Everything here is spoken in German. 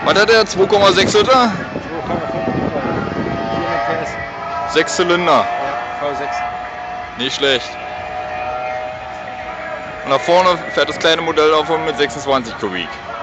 Was hat der? 2,6 Liter? 2,5 Liter. 400 PS. 6 Zylinder. Ja, V6. Nicht schlecht. Und nach vorne fährt das kleine Modell davon mit 26 Kubik.